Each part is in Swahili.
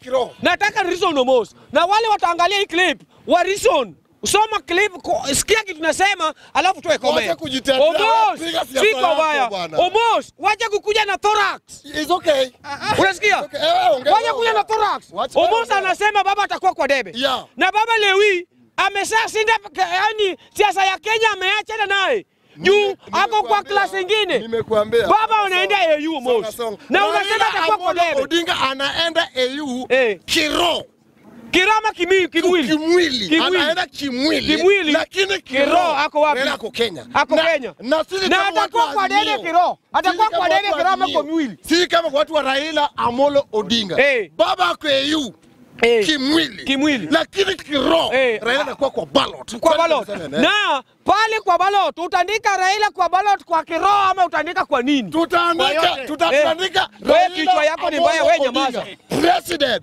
Nataka reason almost. Na wale wataangalia hii clip, wa reason. Usoma clip, sikia kitu tunasema, alafu tuwe comment. Almost, siko baya. Almost, wacha kukuja na thorax. It's okay. Unasikia? Wacha kukuja na thorax. Almost anasema baba atakuwa kwa debe. Na baba Lewi amesha sinda, yani siasa ya Kenya ameacha naye. Juu ako kwa class nyingine. Nimekuambia. Baba anaenda AU almost. Na unasema atakuwa kwa debe. Odinga anaenda AU Kiroho. Kirama kimwili. Anaenda kimwili. Lakini Kiroho ako wapi? Ako Kenya. Ako Kenya. Na atakuwa kwa debe Kiroho. Atakuwa kwa debe Kirama kwa mwili. Si kama watu wa Raila Amolo Odinga. Baba ako AU. Kimwili. Lakini Kiroho Raila anakuwa kwa ballot. Kwa ballot. Na pale kwa ballot utaandika Raila kwa ballot kwa Kiroho ama utaandika kwa nini? Tutaandika wewe kichwa yako ni mbaya, wewe nyamaza. President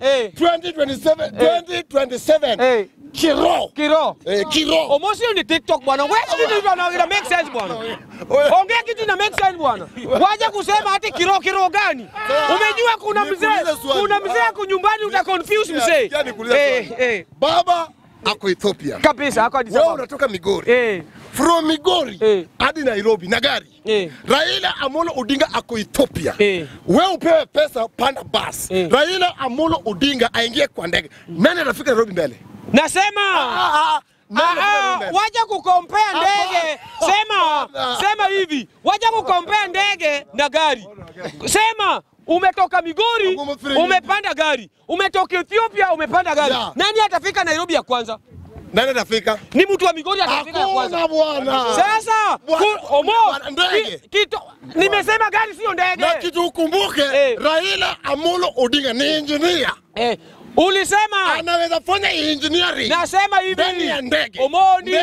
2027 Kiroho. Omosi ni TikTok bwana. Wewe kitu ina make sense bwana. Ongea kitu ina make sense bwana. Waje kusema hati Kiroho gani? Umejua kuna mzee ako nyumbani uta confuse mzee. Baba ako Ethiopia. Kabisa ako Addis Ababa. Wewe unatoka Migori. From Migori hadi Nairobi na gari. Raila Amolo Odinga ako Ethiopia. Wewe upewe pesa panda bus. Raila Amolo Odinga aingie kwa ndege. Nani anafika Nairobi mbele? Nasema waja kukompea ndege. Sema hivi. Waja kukompea ndege na gari. Sema umetoka Migori umepanda gari. Umetoka Ethiopia umepanda gari. Nani atafika Nairobi ya kwanza? Nani atafika? Ni mtu wa Migori atafika ya kwanza. Sasa nimesema gari sio ndege. Na kitu ukumbuke Raila Amolo Odinga ni engineer. Ulisema anaweza fanya engineering. Nasema hivi. Omondi.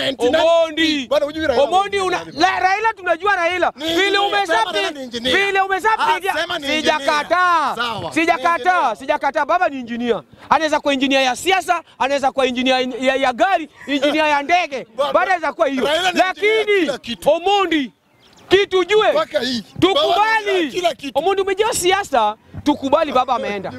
Raila tunajua Raila. Vile umeshapiga. Sijakataa. Baba ni engineer. Anaweza kuwa engineer ya siasa, anaweza kuwa engineer ya gari, engineer ya ndege. Bado anaweza kuwa hiyo. Lakini Omondi kitu jue. Tukubali. Omondi umejua siasa. Tukubali baba ameenda.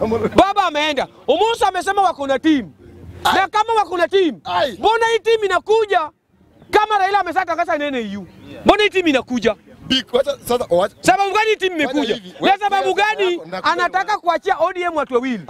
Umusa amesema wako na team. Na kama wako na team, mbona hii team inakuja? Kama Raila ameshatangaza nene EU. Mbona hii team inakuja? Sababu gani team imekuja? Na sababu gani anataka kuachia ODM watu wawili?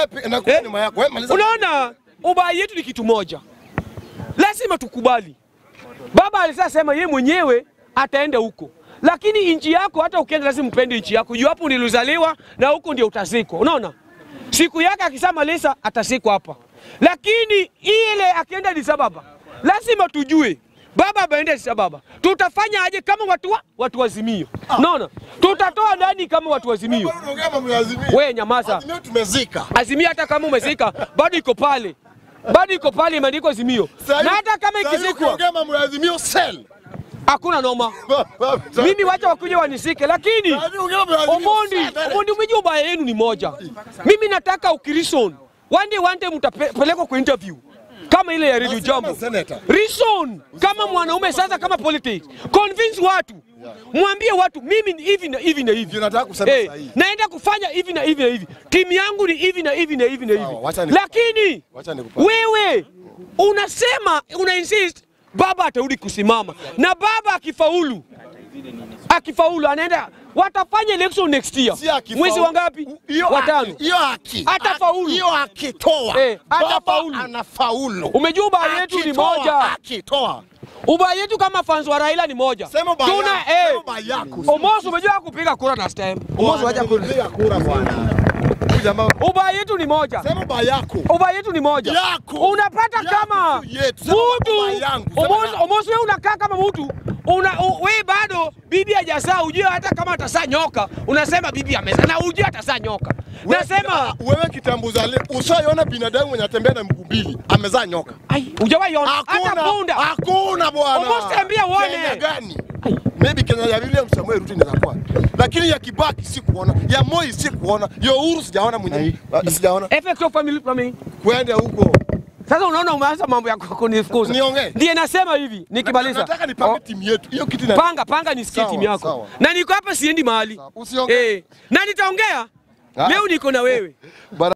Unaona, ubaya yetu ni kitu moja. Lazima tukubali. Baba alisema yeye mwenyewe ataenda huko. Lakini inchi yako hata ukienda lazima mpende inchi yako. Juu hapo nilizaliwa na huko ndio utazikwa. Unaona? Siku yake akisema Lisa atazikwa hapa. Lakini ile akienda Addis Ababa, lazima tujue baba aende Addis Ababa. Tutafanya aje kama watu wazimio? Unaona? Tutatoa ndani kama watu wazimio. Wewe nyamaza. Azimio tumezika. Azimio hata kama umezika bado iko pale. Imeandikwa Azimio. Na hata kama ikizikwa Azimio sell. Hakuna noma. Mimi wacha wakuje wanisike, lakini Omondi umejua ubaya yenu ni moja. Mimi nataka ukirison. One day mtapelekwa kwa interview. Kama ile ya Radio Jambo. Reason kama mwanaume sasa kama politics. Convince watu. Mwambie watu mimi hivi na hivi na hivi. Nataka kusema sahihi. Naenda kufanya hivi na hivi na hivi. Timu yangu ni hivi na hivi na hivi na hivi. Lakini wewe una insist baba atarudi kusimama. Na baba akifaulu anaenda watafanya election next year. Mwezi wangapi? Watano. Atafaulu. Hiyo akitoa. Atafaulu. Anafaulu. Umejua ubaya yetu ni moja. Akitoa. Ubaya yetu kama fans wa Raila ni moja. Tuna Omosi umejua kupiga kura last time. Omosi wacha kupiga kura bwana. Ubaya yetu ni moja. Sema ubaya yako. Ubaya yetu ni moja. Unapata kama mtu Omosi wewe unakaa kama mtu wewe bado bibi hajazaa, ujue hata kama atazaa nyoka unasema bibi amezaa na ujue atazaa nyoka. Nasema wewe kitambuza ushaona binadamu mwenye atembea na mguu mbili amezaa nyoka. Hujawahi ona hata punda. Hakuna bwana. Omosi tembea uone. Kenya gani? Maybe Kenya ya William Samuel Ruto inaweza kuwa. Lakini ya Kibaki sikuona, ya Moi sikuona, ya Uhuru sijaona mwenyewe. Sijaona. Effect of family planning. Kwenda huko. Sasa unaona umeanza mambo ya kunifukuza. Niongee. Ndiye nasema hivi, nikimaliza. Nataka nipange timu yetu. Hiyo kitu panga nisikie timu yako. Na niko hapa siendi mahali. Usiongee. Na nitaongea. Leo niko na wewe.